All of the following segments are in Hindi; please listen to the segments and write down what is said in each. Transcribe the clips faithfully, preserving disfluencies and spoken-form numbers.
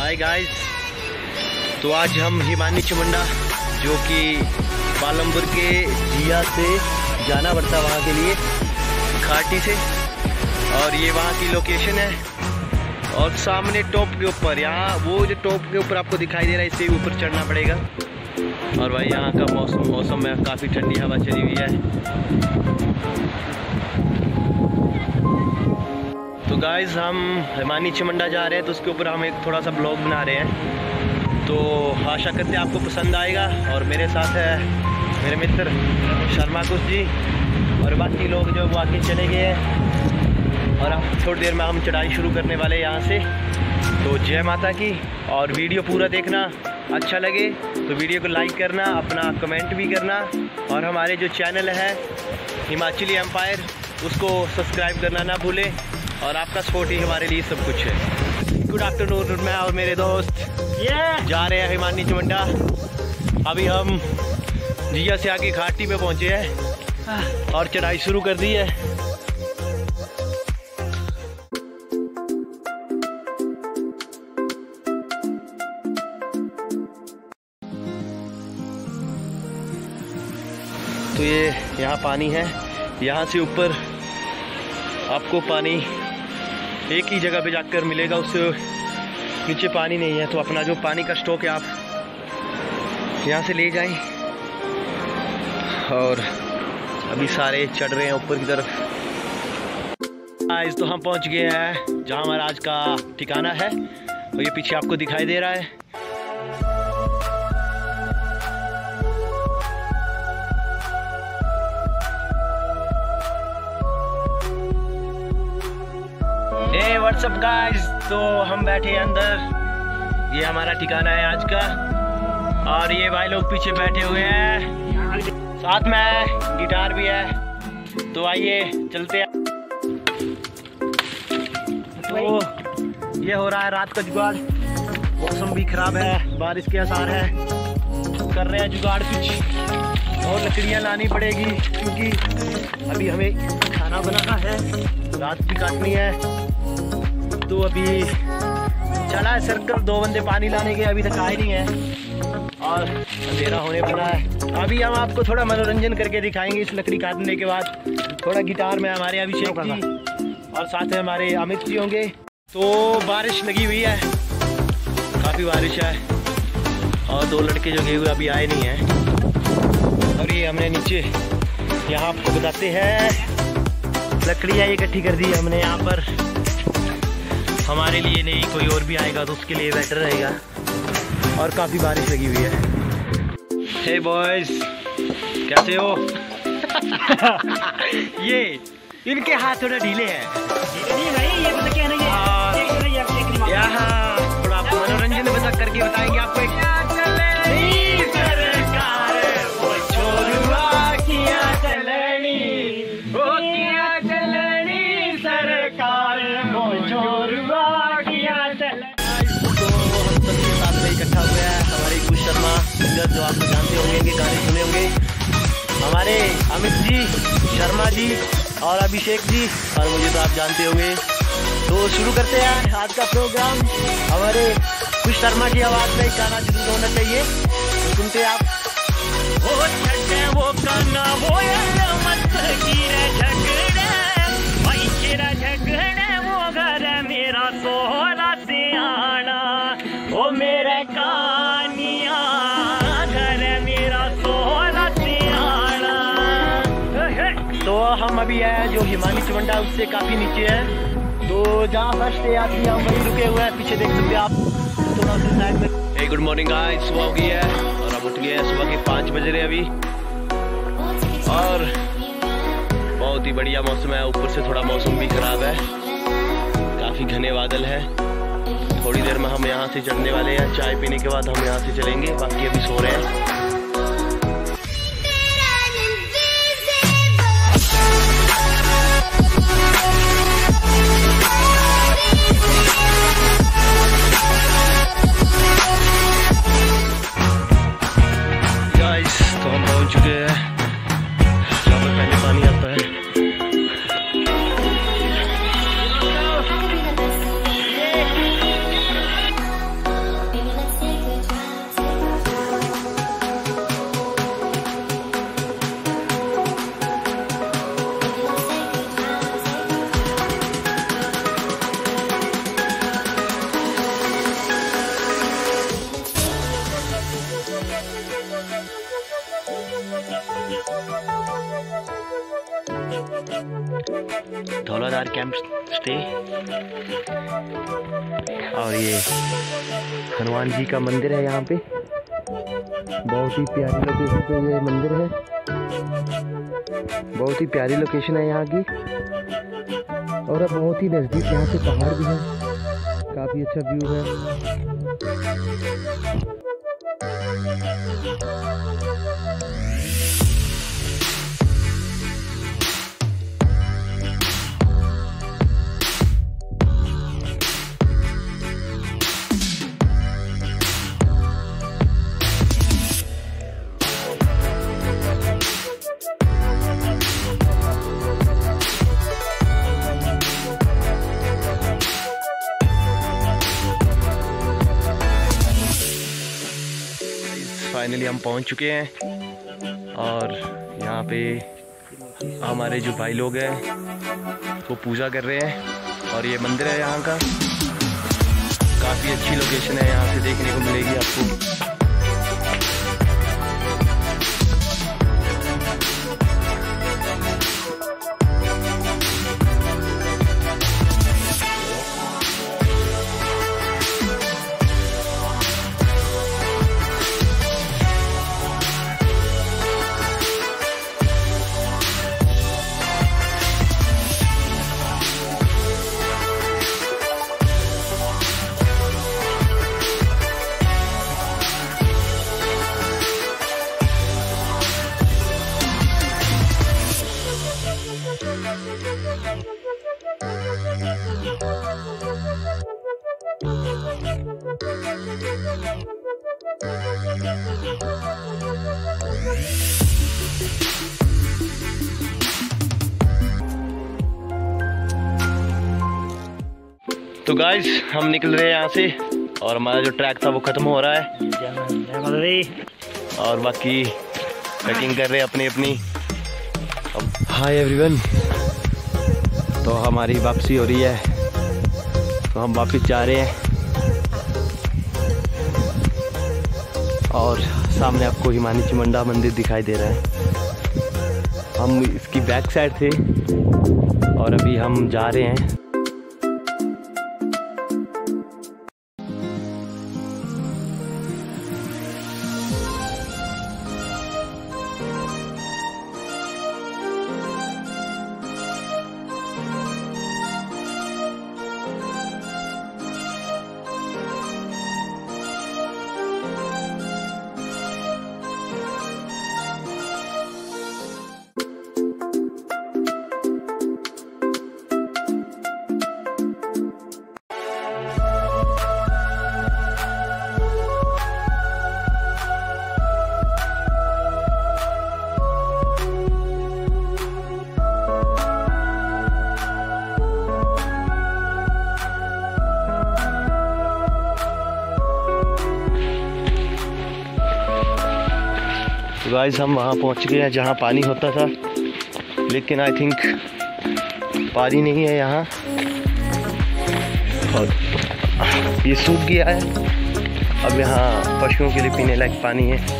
हाय गाइस, तो आज हम हिमानी चमुंडा जो कि पालमपुर के जिया से जाना पड़ता वहाँ के लिए घाटी से, और ये वहाँ की लोकेशन है। और सामने टॉप के ऊपर, यहाँ वो जो टॉप के ऊपर आपको दिखाई दे रहा है, इससे ऊपर चढ़ना पड़ेगा। और भाई यहाँ का मौसम मौसम में काफ़ी ठंडी हवा चली हुई है। तो गाइस हम हिमानी चमुंडा जा रहे हैं, तो उसके ऊपर हम एक थोड़ा सा ब्लॉग बना रहे हैं। तो आशा करते हैं आपको पसंद आएगा। और मेरे साथ है मेरे मित्र शर्मा कुश जी, और बाकी लोग जो वो आके चले गए हैं। और हम थोड़ी देर में हम चढ़ाई शुरू करने वाले हैं यहाँ से। तो जय माता की। और वीडियो पूरा देखना, अच्छा लगे तो वीडियो को लाइक करना, अपना कमेंट भी करना, और हमारे जो चैनल है हिमाचली एम्पायर उसको सब्सक्राइब करना ना भूलें। और आपका सपोर्ट ही हमारे लिए सब कुछ है। गुड आफ्टरनून, मैं और मेरे दोस्त yeah! जा रहे हैं हिमानी चमुंडा। अभी हम जिया से आके घाटी पे पहुंचे हैं और चढ़ाई शुरू कर दी है। तो ये यहाँ पानी है, यहाँ से ऊपर आपको पानी एक ही जगह पे जाकर मिलेगा, उससे नीचे पानी नहीं है। तो अपना जो पानी का स्टॉक है आप यहाँ से ले जाएं। और अभी सारे चढ़ रहे हैं ऊपर की तरफ। आज तो हम पहुँच गए हैं जहाँ हमारा आज का ठिकाना है, और ये पीछे आपको दिखाई दे रहा है। हे व्हाट्सअप गाइस, तो हम बैठे हैं अंदर, ये हमारा ठिकाना है आज का। और ये भाई लोग पीछे बैठे हुए हैं, साथ में गिटार भी है। तो आइए चलते हैं। तो ये हो रहा है रात का जुगाड़, मौसम भी खराब है, बारिश के आसार है। कर रहे हैं जुगाड़ कुछ, और लकड़ियाँ लानी पड़ेगी क्योंकि अभी हमें खाना बनाना है, रात भी काटनी है। तो अभी चला है सर्कल, दो बंदे पानी लाने के अभी तक आए नहीं है, और अंधेरा होने वाला है। अभी हम आपको थोड़ा मनोरंजन करके दिखाएंगे इस लकड़ी काटने के बाद। थोड़ा गिटार में हमारे अभिषेक जी और साथ में हमारे अमित जी होंगे। तो बारिश लगी हुई है, काफ़ी बारिश है, और दो लड़के जो गए हुए अभी आए नहीं हैं। और ये हमने नीचे यहाँ आपको बताते हैं लकड़ियाँ इकट्ठी कर दी हमने यहाँ पर, हमारे लिए नहीं, कोई और भी आएगा तो उसके लिए बेटर रहेगा। और काफ़ी बारिश लगी हुई है। हे बॉयज, कैसे हो? ये इनके हाथ थोड़ा ढीले हैं। यहाँ थोड़ा मनोरंजन बता करके बताएंगे आपको एक जो आप जानते होंगे, इनके गाने सुने होंगे, हमारे अमित जी, शर्मा जी और अभिषेक जी, और मुझे तो आप जानते होंगे। तो शुरू करते हैं आज का प्रोग्राम। हमारे कुछ शर्मा की आवाज़ में गाना जरूर होना चाहिए, तो सुनते आप। वो छटे वो गाना वो मत गिरे झगड़े, भाई तेरा झगड़े वो घर मेरा सोहरा सियाना, ओ मेरे कानिया तो हम अभी है जो हिमानी चमुंडा उससे काफ़ी नीचे है। तो जहाँ फर्स्ट डे आती है हम वहीं रुके हुए हैं, पीछे देख सकते हैं आप थोड़ा सा साइड में। हे गुड मॉर्निंग गाइस, सुबह हो गई है और हम उठ गए हैं, सुबह के पाँच बज रहे अभी। और बहुत ही बढ़िया मौसम है, ऊपर से थोड़ा मौसम भी खराब है, काफ़ी घने बादल है। थोड़ी देर में हम यहाँ से चढ़ने वाले हैं, चाय पीने के बाद हम यहाँ से चलेंगे, बाकी अभी सो रहे हैं। तो हम पहुंच चुके हैं जहाँ पर पहले पानी आता है। Kedar camp stay. और ये हनुमान जी का मंदिर है यहाँ पे, बहुत ही प्यारी लोकेशन पे ये मंदिर है, बहुत ही प्यारी लोकेशन है यहाँ की। और अब बहुत ही नज़दीक यहाँ से पहाड़ भी है, काफ़ी अच्छा व्यू है। फाइनली हम पहुंच चुके हैं और यहाँ पे हमारे जो भाई लोग हैं वो पूजा कर रहे हैं। और ये मंदिर है यहाँ का, काफ़ी अच्छी लोकेशन है, यहाँ से देखने को मिलेगी आपको। तो गाइस हम निकल रहे हैं यहाँ से और हमारा जो ट्रैक था वो ख़त्म हो रहा है और बाकी पैकिंग कर रहे हैं अपनी अपनी। हाय एवरीवन, तो हमारी वापसी हो रही है, तो हम वापस जा रहे हैं। और सामने आपको हिमानी चमुंडा मंदिर दिखाई दे रहा है। हम इसकी बैक साइड थे और अभी हम जा रहे हैं। तो गाइस हम वहाँ पहुँच गए हैं जहाँ पानी होता था, लेकिन आई थिंक पानी नहीं है यहाँ और ये सूख गया है। अब यहाँ पशुओं के लिए पीने लायक पानी है।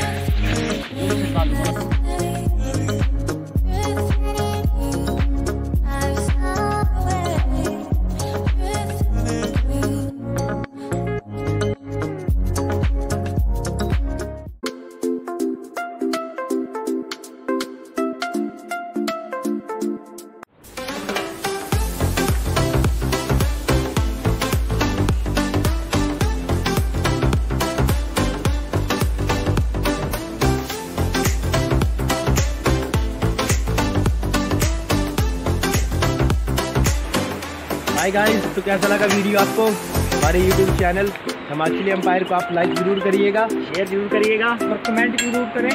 हाय गाइस, तो कैसा लगा वीडियो आपको? हमारे यूट्यूब चैनल हिमाचली एम्पायर को आप लाइक जरूर करिएगा, शेयर जरूर करिएगा और कमेंट जरूर करें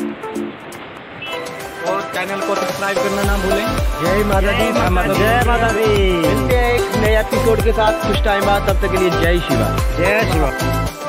और चैनल को सब्सक्राइब करना ना भूलें। जय माता दी, जय माता दी। मिलते हैं एक नए एपिसोड के साथ कुछ टाइम बाद, तब तक के लिए जय शिवा, जय शिवा।